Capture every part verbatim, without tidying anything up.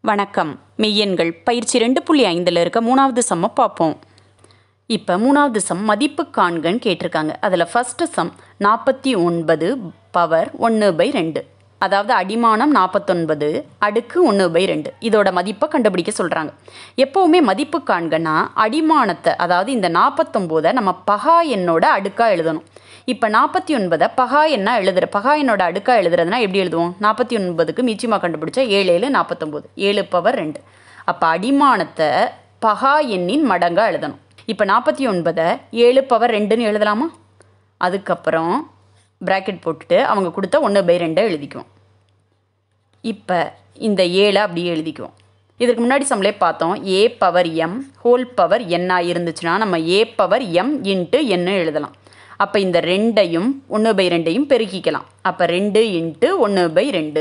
வணக்கம். மெய்யெண்கள் பயிற்சி ரெண்டு புள்ளி ஐந்தில் இருக்க மூணாவது சம்மை பார்ப்போம். இப்போ மூணாவது சம் மதிப்பு காண்கன்னு கேட்டிருக்காங்க. அதில் ஃபஸ்ட்டு சம் நாற்பத்தி ஒன்பது பவர் ஒன்று பை ரெண்டு, அதாவது அடிமானம் நாற்பத்தொன்பது அடுக்கு ஒன்று பை ரெண்டு, இதோட மதிப்பை கண்டுபிடிக்க சொல்கிறாங்க. எப்போவுமே மதிப்பு காண்கன்னா அடிமானத்தை, அதாவது இந்த நாற்பத்தொம்போதை நம்ம பகா எண்ணோட அடுக்காக எழுதணும். இப்போ நாற்பத்தி ஒன்பதை பகா எண்ணா எழுதுற பகா எண்ணோட அடுக்காக எழுதுறதுனா எப்படி எழுதுவோம்? நாற்பத்தி ஒன்பதுக்கு மீச்சியமாக கண்டுபிடிச்சா ஏழு ஏழு நாற்பத்தொம்போது, ஏழு பவர் ரெண்டு. அப்போ அடிமானத்தை பகா எண்ணின் மடங்காக எழுதணும். இப்போ நாற்பத்தி ஒன்பதை ஏழு பவர் ரெண்டுன்னு எழுதலாமா? அதுக்கப்புறம் ப்ராக்கெட் போட்டுட்டு அவங்க கொடுத்த ஒன்று பை ரெண்டை எழுதிக்குவோம். இப்போ இந்த ஏழை அப்படியே எழுதிக்குவோம். இதுக்கு முன்னாடி சம்லே பார்த்தோம், A power M whole power என்னாக இருந்துச்சுன்னா நம்ம ஏ பவர் எம் இன்ட்டு என்னு எழுதலாம். அப்போ இந்த ரெண்டையும் ஒன்று பை ரெண்டையும் பெருக்கிக்கலாம். அப்போ ரெண்டு இன்ட்டு ஒன்று பை ரெண்டு,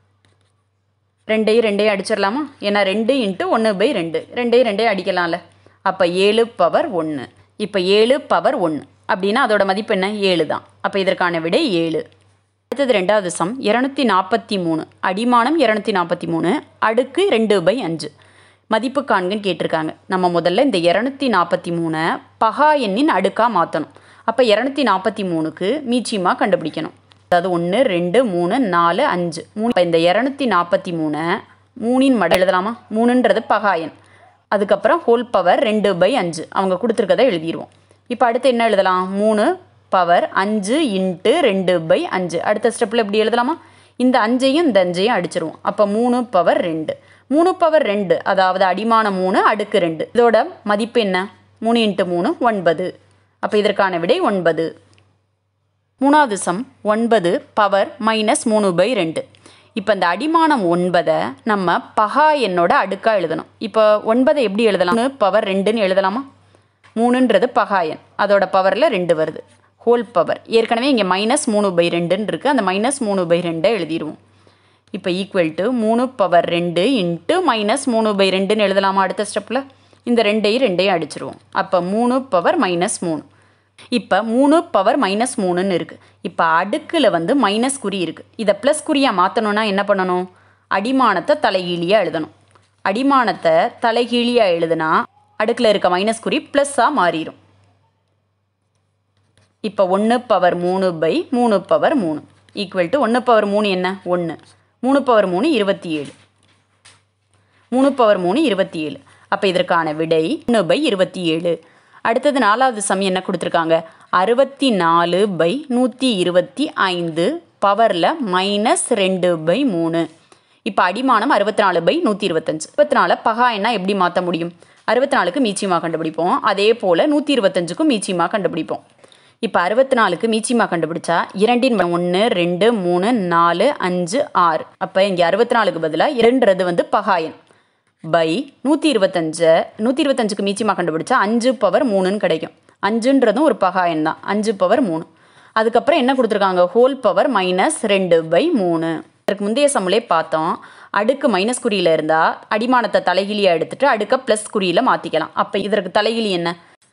ரெண்டையும் ரெண்டையும் அடிச்சிடலாமா? ஏன்னா ரெண்டு இன்ட்டு ஒன்று பை ரெண்டு, ரெண்டையும் ரெண்டையும் அடிக்கலாம்ல. அப்போ ஏழு பவர் ஒன்று. இப்போ ஏழு பவர் ஒன்று அப்படின்னா அதோட மதிப்பு என்ன? ஏழு தான். அப்போ இதற்கான விடை ஏழு. அடுத்தது ரெண்டாவது சம் இரநூத்தி நாற்பத்தி மூணு, அடிமானம் இரநூத்தி நாற்பத்தி மூணு அடுக்கு ரெண்டு பை அஞ்சு, மதிப்பு காண்கன்னு கேட்டிருக்காங்க. நம்ம முதல்ல இந்த இரநூத்தி நாற்பத்தி மூணை பகா எண்ணின் அடுக்காக மாற்றணும். அப்போ இரநூத்தி நாற்பத்தி மூணுக்கு மீச்சியமாக கண்டுபிடிக்கணும். அதாவது ஒன்று ரெண்டு மூணு நாலு அஞ்சு மூணு. இப்போ இந்த இரநூத்தி நாற்பத்தி மூணை மூணின் மடங்கு எழுதலாமா? மூணுன்றது பகா எண். அதுக்கப்புறம் ஹோல் பவர் ரெண்டு பை அஞ்சு அவங்க கொடுத்துருக்கதை எழுதிடுவோம். இப்போ அடுத்து என்ன எழுதலாம்? மூணு பவர் அஞ்சு இன்ட்டு ரெண்டு பை அஞ்சு. அடுத்த ஸ்டெப்பில் எப்படி எழுதலாமா? இந்த அஞ்சையும் இந்த அஞ்சையும் அடிச்சிருவோம். அப்போ மூணு பவர் ரெண்டு, மூணு பவர் ரெண்டு அதாவது அடிமான மூணு அடுக்கு ரெண்டு, இதோட மதிப்பு என்ன? மூணு இன்ட்டு மூணு ஒன்பது. அப்போ இதற்கான விடை ஒன்பது. மூணாவது சம் ஒன்பது பவர் மைனஸ் மூணு பை ரெண்டு. இப்போ இந்த அடிமானம் ஒன்பதை நம்ம பகா எண்ணோட அடுக்காக எழுதணும். இப்போ ஒன்பதை எப்படி எழுதலாம்? மூணு பவர் ரெண்டுன்னு எழுதலாமா? மூணுன்றது பகா எண், அதோட பவரில் ரெண்டு வருது. ஹோல் பவர் ஏற்கனவே இங்கே மைனஸ் மூணு பை ரெண்டுன்னு இருக்குது, அந்த மைனஸ் மூணு பை ரெண்டை எழுதிடுவோம். இப்போ ஈக்குவல் டு மூணு பவர் ரெண்டு இன்ட்டு மைனஸ் மூணு பை ரெண்டுன்னு எழுதலாமா? அடுத்த ஸ்டெப்பில் இந்த ரெண்டையும் ரெண்டையும் அடிச்சிருவோம். அப்போ மூணு பவர் மைனஸ் மூணு. இப்போ மூணு பவர் மைனஸ் மூணுன்னு இருக்குது. இப்போ அடுக்கில் வந்து மைனஸ் குறி இருக்குது. இதை ப்ளஸ் குறியாக மாற்றணுன்னா என்ன பண்ணணும்? அடிமானத்தை தலைகீழியாக எழுதணும். அடிமானத்தை தலைகீழியாக எழுதுனா அடுக்கில் இருக்க மைனஸ் குறி ப்ளஸ்ஸாக மாறிடும். இப்போ ஒன்று பவர் மூணு பை மூணு பவர் மூணு ஈக்குவல் டு ஒன்று பவர் மூணு என்ன? ஒன்று. மூணு பவர் மூணு இருபத்தி ஏழு, மூணு பவர் மூணு இருபத்தி ஏழு. அப்போ இதற்கான விடை ஒன்று பை இருபத்தி ஏழு. அடுத்தது நாலாவது சம் என்ன கொடுத்துருக்காங்க? அறுபத்தி நாலு பை நூற்றி இருபத்தி ஐந்து பவரில் மைனஸ் ரெண்டு பை மூணு. இப்போ அடிமானம் அறுபத்தி நாலு பை நூற்றி இருபத்தஞ்சு. இருபத்தி நாலு பகா என்ன எப்படி மாற்ற முடியும்? அறுபத்தி நாலுக்கு மீச்சியமாக கண்டுபிடிப்போம். அதே போல் நூற்றி இருபத்தஞ்சுக்கும் மீச்சியமாக கண்டுபிடிப்போம். இப்போ அறுபத்தி நாலுக்கு மீச்சியமாக கண்டுபிடிச்சா இரண்டின் ஒன்று ரெண்டு மூணு நாலு அஞ்சு ஆறு. அப்போ இங்கே அறுபத்தி நாலுக்கு பதிலாக இரண்டுறது வந்து பகாயன் பை நூற்றி இருபத்தஞ்சு. நூற்றி இருபத்தஞ்சுக்கு மீச்சியமாக கண்டுபிடிச்சா அஞ்சு பவர் மூணுன்னு கிடைக்கும். அஞ்சுன்றதும் ஒரு பகாயன் தான், அஞ்சு பவர் மூணு. அதுக்கப்புறம் என்ன கொடுத்துருக்காங்க? ஹோல் பவர் மைனஸ் ரெண்டு பை மூணு. அதுக்கு முந்தைய சம்மிலே பார்த்தோம், அடுக்கு மைனஸ் குறியில் இருந்தால் அடிமானத்தை தலைகிழியாக எடுத்துகிட்டு அடுக்க ப்ளஸ் குறியில் மாற்றிக்கலாம். அப்போ இதற்கு தலைகிழி என்ன?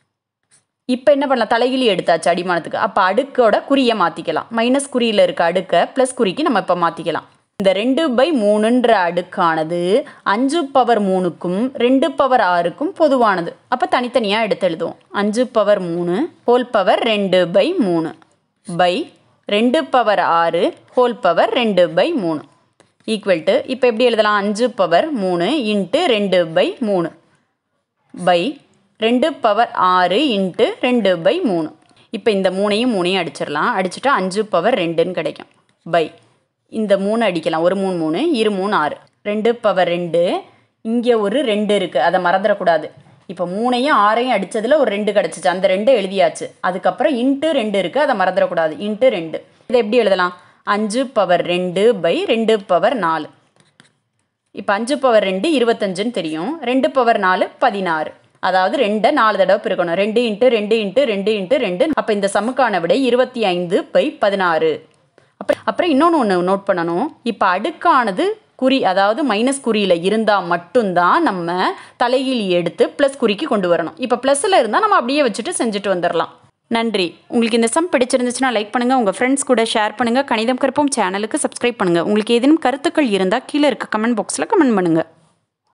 இப்போ என்ன பண்ணலாம்? தலைகிழி எடுத்தாச்சு அடிமானத்துக்கு. அப்போ அடுக்கோட குறியை மாற்றிக்கலாம். மைனஸ் குறியில் இருக்க அடுக்க ப்ளஸ் குறிக்கு நம்ம இப்போ மாற்றிக்கலாம். இந்த ரெண்டு பை மூணுன்ற அடுக்கானது அஞ்சு பவர் மூணுக்கும் ரெண்டு பவர் ஆறுக்கும் பொதுவானது. அப்போ தனித்தனியாக எடுத்து எழுதுவோம். அஞ்சு பவர் மூணு ஹோல் பவர் ரெண்டு பை மூணு பை ரெண்டு பவர் ஆறு ஹோல் பவர் ரெண்டு பை மூணு ஈக்குவல் டு இப்போ எப்படி எழுதலாம்? அஞ்சு பவர் மூணு இன்ட்டு ரெண்டு பை மூணு பை ரெண்டு பவர் ஆறு இன்ட்டு ரெண்டு பை மூணு. இப்போ இந்த மூணையும் மூணையும் அடிச்சிடலாம். அடிச்சுட்டா அஞ்சு பவர் ரெண்டுன்னு கிடைக்கும். பை இந்த மூணு அடிக்கலாம். ஒரு மூணு மூணு இரு மூணு ஆறு, ரெண்டு பவர் ரெண்டு. இங்கே ஒரு ரெண்டு இருக்குது, அதை மறந்துடக்கூடாது. இப்போ மூணையும் ஆறையும் அடித்ததில் ஒரு ரெண்டு கிடச்சிச்சு, அந்த ரெண்டு எழுதியாச்சு. அதுக்கப்புறம் இன்ட்டு ரெண்டு இருக்குது, அதை மறந்துடக்கூடாது. இன்ட்டு ரெண்டு. இதை எப்படி எழுதலாம்? அஞ்சு பவர் ரெண்டு பை ரெண்டு பவர் நாலு. இப்போ அஞ்சு பவர் ரெண்டு இருபத்தஞ்சுன்னு தெரியும். ரெண்டு பவர் நாலு பதினாறு. அதாவது ரெண்டை நாலு தடவை பிரிக்கணும். ரெண்டு இன்ட்டு ரெண்டு இன்ட்டு ரெண்டு இன்ட்டு ரெண்டு. அப்போ இந்த சம்முக்கான விடை இருபத்தி ஐந்து பை பதினாறு. அப்புறம் அப்புறம் இன்னொன்று ஒன்று நோட் பண்ணணும். இப்போ அடுக்கானது குறி, அதாவது மைனஸ் குறியில் இருந்தால் மட்டும்தான் நம்ம தலைகீழி எடுத்து ப்ளஸ் குறிக்கு கொண்டு வரணும். இப்போ ப்ளஸில் இருந்தால் நம்ம அப்படியே வச்சுட்டு செஞ்சுட்டு வந்துடலாம். நன்றி. உங்களுக்கு இந்த சம் பிடிச்சிருந்துச்சுன்னா லைக் பண்ணுங்கள், உங்கள் ஃப்ரெண்ட்ஸ் கூட ஷேர் பண்ணுங்கள். கணிதம் கற்போம் சேனலுக்கு சப்ஸ்கிரைப் பண்ணுங்கள். உங்களுக்கு ஏதேனும் கருத்துக்கள் இருந்தால் கீழே இருக்க கமெண்ட் பாக்ஸில் கமெண்ட் பண்ணுங்கள்.